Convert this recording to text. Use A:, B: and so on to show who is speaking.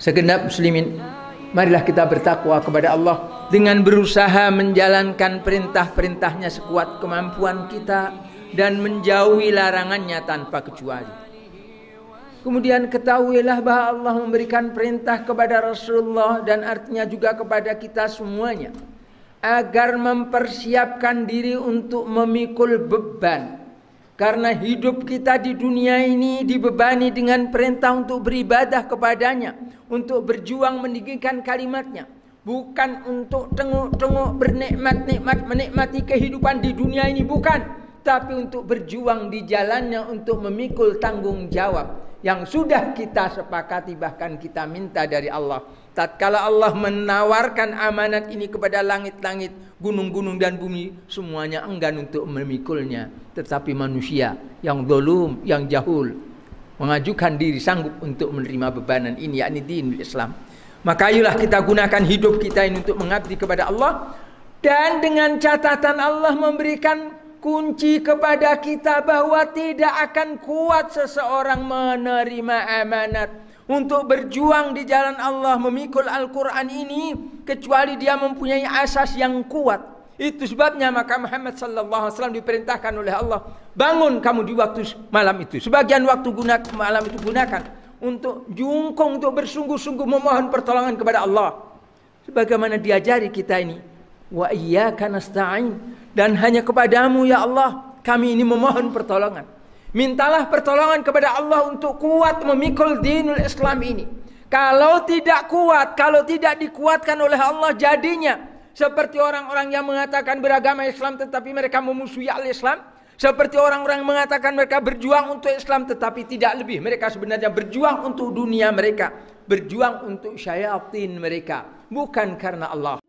A: Segenap muslimin, marilah kita bertakwa kepada Allah dengan berusaha menjalankan perintah-perintahnya sekuat kemampuan kita dan menjauhi larangannya tanpa kecuali. Kemudian ketahuilah bahwa Allah memberikan perintah kepada Rasulullah dan artinya juga kepada kita semuanya agar mempersiapkan diri untuk memikul beban. Karena hidup kita di dunia ini dibebani dengan perintah untuk beribadah kepadanya, untuk berjuang meninggikan kalimatnya, bukan untuk tengok-tengok bernikmat-nikmat menikmati kehidupan di dunia ini, bukan, tapi untuk berjuang di jalannya untuk memikul tanggung jawab yang sudah kita sepakati, bahkan kita minta dari Allah. Tatkala Allah menawarkan amanat ini kepada langit-langit, gunung-gunung dan bumi, semuanya enggan untuk memikulnya. Tetapi manusia yang dolum, yang jahul, mengajukan diri sanggup untuk menerima bebanan ini, yakni dinul Islam. Maka ayolah kita gunakan hidup kita ini untuk mengabdi kepada Allah. Dan dengan catatan Allah memberikan kunci kepada kita bahwa tidak akan kuat seseorang menerima amanat untuk berjuang di jalan Allah, memikul Al-Quran ini, kecuali dia mempunyai asas yang kuat. Itu sebabnya maka Muhammad sallallahu alaihi wasallam diperintahkan oleh Allah, bangun kamu di waktu malam itu. Sebagian waktu malam itu gunakan untuk jungkung, untuk bersungguh-sungguh memohon pertolongan kepada Allah. Sebagaimana diajari kita ini, wa iyyaka nasta'in, dan hanya kepadamu ya Allah kami ini memohon pertolongan. Mintalah pertolongan kepada Allah untuk kuat memikul dinul Islam ini. Kalau tidak kuat, kalau tidak dikuatkan oleh Allah, jadinya seperti orang-orang yang mengatakan beragama Islam tetapi mereka memusuhi al-Islam. Seperti orang-orang yang mengatakan mereka berjuang untuk Islam tetapi tidak lebih. Mereka sebenarnya berjuang untuk dunia mereka, berjuang untuk syayatin mereka, bukan karena Allah.